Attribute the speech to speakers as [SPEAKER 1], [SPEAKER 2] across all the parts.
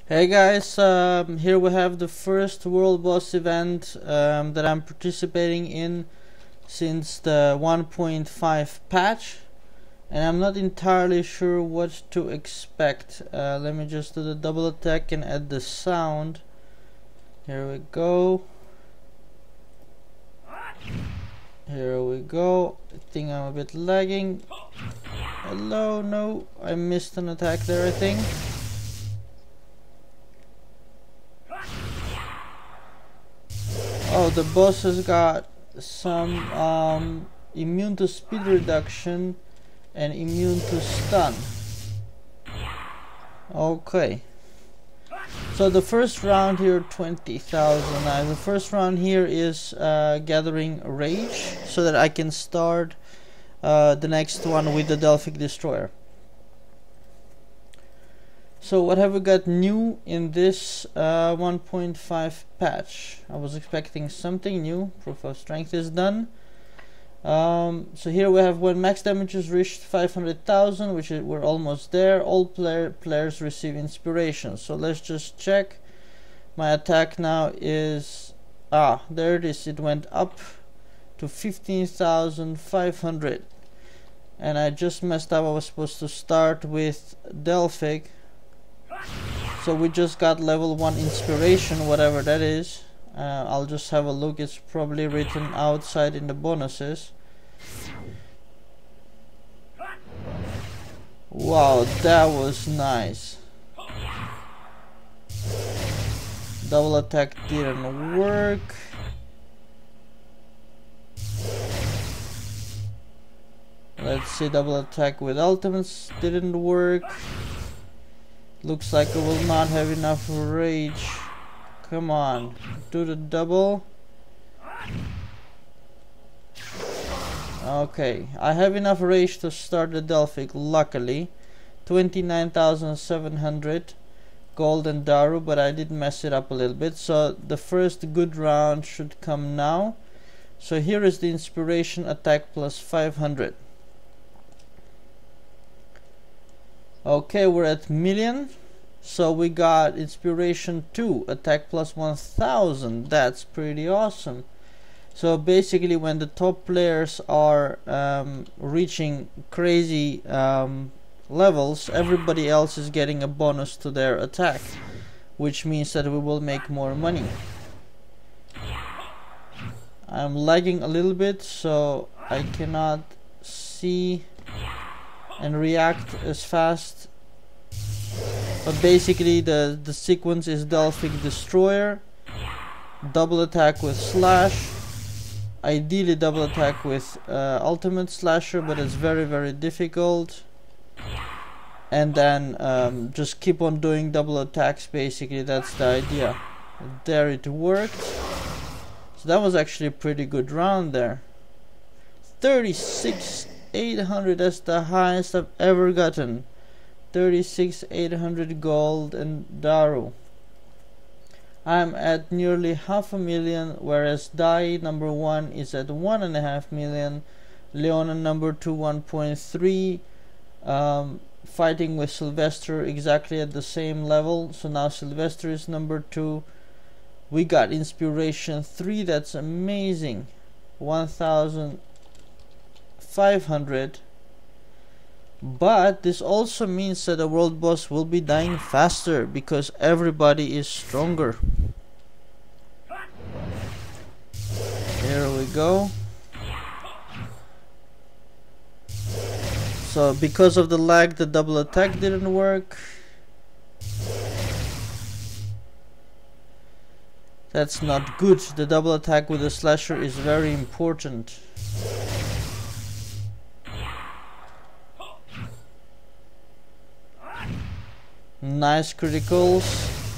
[SPEAKER 1] Hey guys, here we have the first world boss event that I'm participating in since the 1.5 patch, and I'm not entirely sure what to expect. Let me just do the double attack and add the sound. Here we go. Here we go. I think I'm a bit lagging. Hello, no, I missed an attack there, I think. Oh, the boss has got some immune to speed reduction and immune to stun. Okay. So the first round here, 20,000. Now the first round here is gathering rage so that I can start the next one with the Delphic Destroyer. So what have we got new in this 1.5 patch? I was expecting something new. Proof of strength is done. So here we have when max damage is reached 500,000, which we're almost there. All players receive inspiration. So let's just check. My attack now is there it is. It went up to 15,500, and I just messed up. I was supposed to start with Delphic. So we just got level 1 inspiration, whatever that is. I'll just have a look. It's probably written outside in the bonuses. Wow, that was nice. Double attack didn't work. Let's see, double attack with ultimates didn't work. Looks like I will not have enough rage. Come on, do the double. Okay, I have enough rage to start the Delphic, luckily. 29,700 gold and Daru, but I did mess it up a little bit. So the first good round should come now. So here is the inspiration attack plus 500. Okay, we're at million. So we got inspiration 2, attack plus 1000. That's pretty awesome. So basically when the top players are reaching crazy levels, everybody else is getting a bonus to their attack, which means that we will make more money. I'm lagging a little bit, so I cannot see and react as fast. But basically the sequence is Delphic Destroyer, double attack with Slash, ideally double attack with Ultimate Slasher, but it's very difficult. And then just keep on doing double attacks, basically, that's the idea. There, it worked. So that was actually a pretty good round there. 36,800, that's the highest I've ever gotten. 36,800 gold and Daru. I'm at nearly 500,000, whereas Dai number 1 is at 1.5 million. Leona number 2 1.3. Fighting with Sylvester exactly at the same level. So now Sylvester is number 2. We got inspiration 3. That's amazing. 1,500. But this also means that the world boss will be dying faster because everybody is stronger. Here we go. So because of the lag, the double attack didn't work. That's not good. The double attack with the slasher is very important. Nice criticals.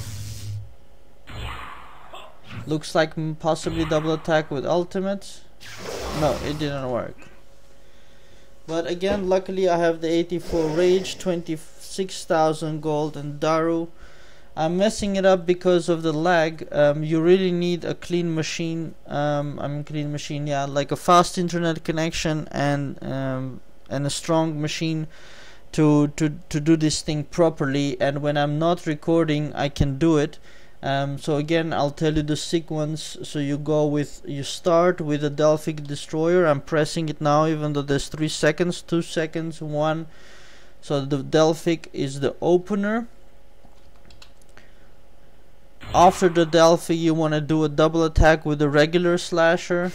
[SPEAKER 1] Looks like possibly double attack with ultimate. No, it didn't work. But again, luckily I have the 84 rage, 26,000 gold and Daru. I'm messing it up because of the lag. You really need a clean machine. Yeah, like a fast internet connection and a strong machine to do this thing properly, and when I'm not recording I can do it. So again, I'll tell you the sequence. So you start with a Delphic destroyer. I'm pressing it now even though there's 3 seconds, 2 seconds, 1. So the Delphic is the opener. After the Delphic you want to do a double attack with the regular slasher.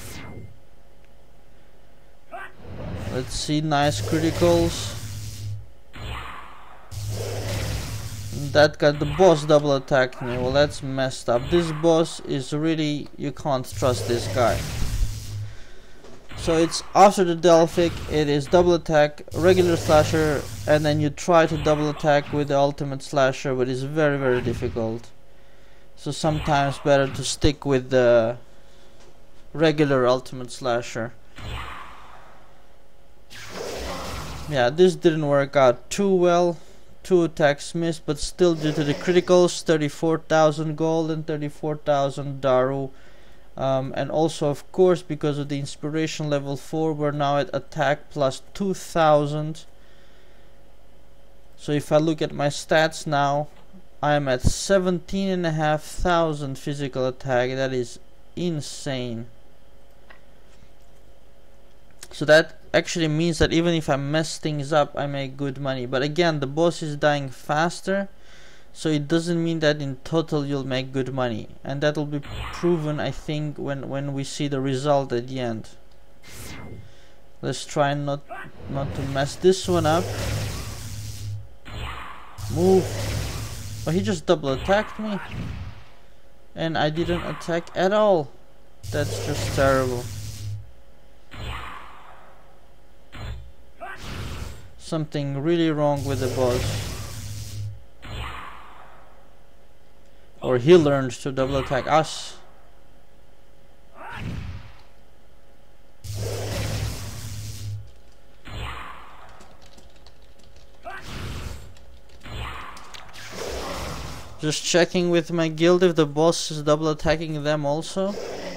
[SPEAKER 1] Let's see, nice criticals. That got the boss double attacked me. Well, that's messed up. This boss is really, you can't trust this guy. So it's after the Delphic, it is double attack, regular slasher, and then you try to double attack with the ultimate slasher, but it's very, very difficult. So sometimes better to stick with the regular ultimate slasher. Yeah, this didn't work out too well. 2 attacks missed, but still due to the criticals, 34,000 gold and 34,000 Daru. And also of course because of the inspiration level 4, we're now at attack plus 2,000. So if I look at my stats now, I am at 17,500 physical attack. That is insane. So that actually means that even if I mess things up, I make good money. But again, the boss is dying faster, so it doesn't mean that in total you'll make good money. And that will be proven, I think, when we see the result at the end. Let's try not to mess this one up. Move. Oh, he just double attacked me, and I didn't attack at all. That's just terrible. Something really wrong with the boss. Or he learned to double attack us. Just checking with my guild if the boss is double attacking them also.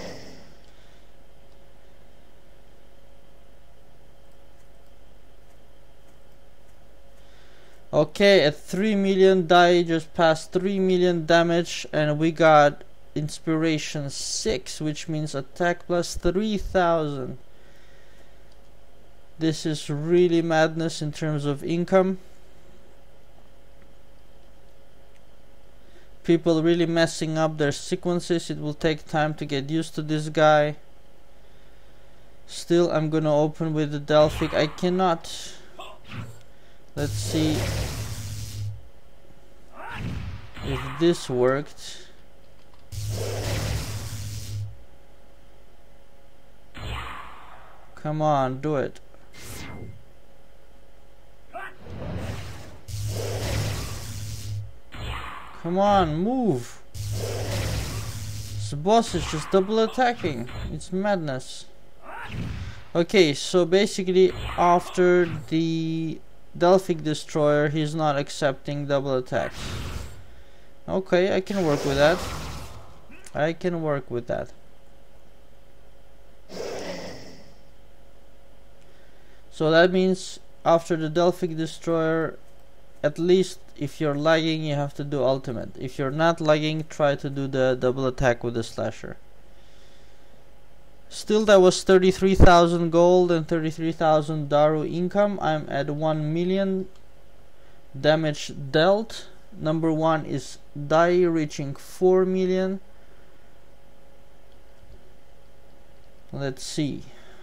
[SPEAKER 1] Okay, at 3 million die, just passed 3 million damage, and we got inspiration 6, which means attack plus 3,000. This is really madness in terms of income. People really messing up their sequences. It will take time to get used to this guy. Still, I'm gonna open with the Delphic. I cannot. Let's see if this worked. Come on, do it. Come on, move. This boss is just double attacking. It's madness. Okay, so basically after the Delphic destroyer, he's not accepting double attacks. Okay, I can work with that. I can work with that. So that means after the Delphic destroyer, at least if you're lagging, you have to do ultimate. If you're not lagging, try to do the double attack with the slasher. Still, that was 33,000 gold and 33,000 Daru income. I'm at 1 million damage dealt. Number 1 is die, reaching 4 million. Let's see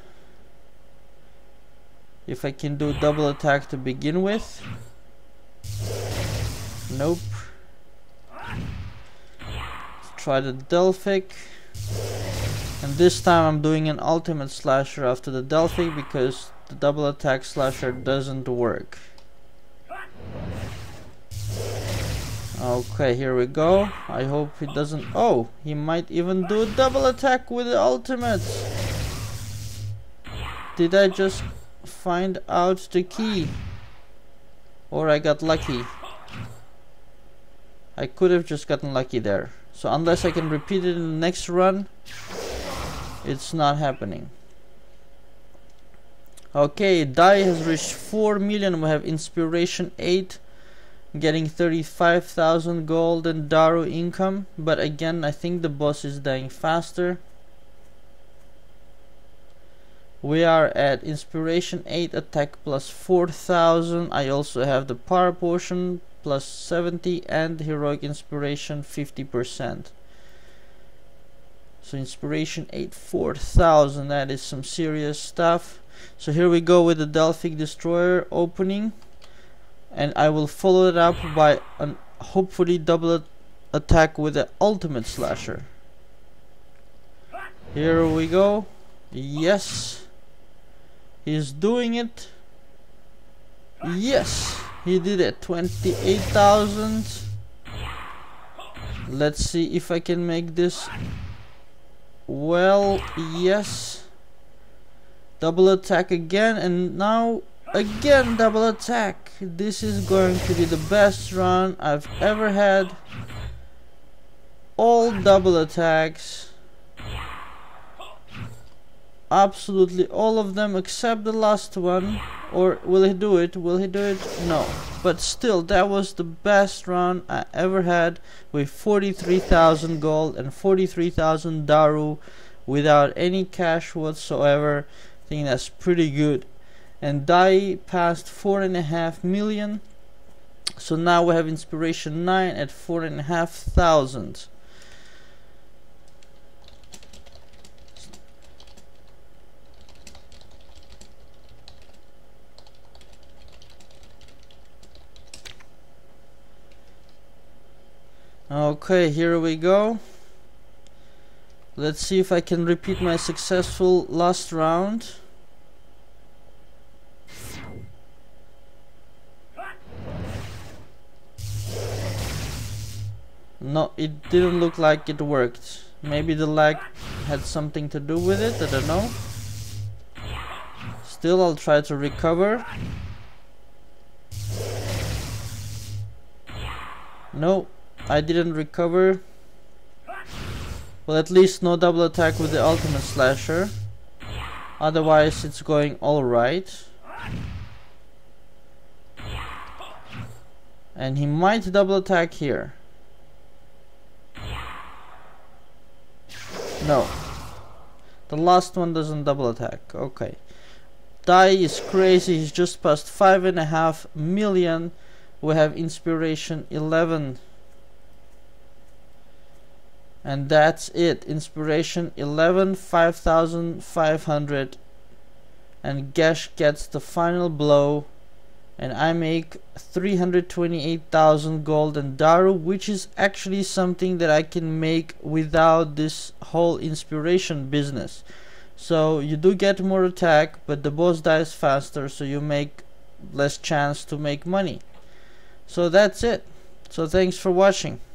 [SPEAKER 1] if I can do double attack to begin with. Nope. Let's try the Delphic. And this time I'm doing an ultimate slasher after the Delphic because the double attack slasher doesn't work. Okay, here we go. I hope he doesn't. Oh, he might even do a double attack with the ultimate. Did I just find out the key? Or I got lucky? I could have just gotten lucky there. So unless I can repeat it in the next run, it's not happening. Okay, Dai has reached 4 million. We have inspiration 8, getting 35,000 gold and Daru income. But again, I think the boss is dying faster. We are at inspiration 8, attack plus 4,000. I also have the power potion plus 70 and heroic inspiration 50%. So inspiration 8, 4,000. That is some serious stuff. So here we go with the Delphic Destroyer opening, and I will follow it up by an hopefully double attack with the Ultimate Slasher. Here we go. Yes, he's doing it. Yes, he did it. 28,000. Let's see if I can make this. Well, yes. Double attack again, and now again double attack. This is going to be the best run I've ever had. All double attacks. Absolutely all of them except the last one. Or will he do it? Will he do it? No. But still, that was the best run I ever had with 43,000 gold and 43,000 Daru without any cash whatsoever. I think that's pretty good. And Dai passed 4.5 million. So now we have inspiration 9 at 4,500. Okay, here we go. Let's see if I can repeat my successful last round. No, it didn't look like it worked. Maybe the lag had something to do with it, I don't know. Still, I'll try to recover. No, I didn't recover. Well, at least no double attack with the Ultimate Slasher. Otherwise, it's going alright. And he might double attack here. No. The last one doesn't double attack. Okay. Dai is crazy. He's just passed 5.5 million. We have inspiration 11. And that's it. Inspiration 11, 5,500. And Gesh gets the final blow. And I make 328,000 gold and Daru, which is actually something that I can make without this whole inspiration business. So you do get more attack, but the boss dies faster, so you make less chance to make money. So that's it. So thanks for watching.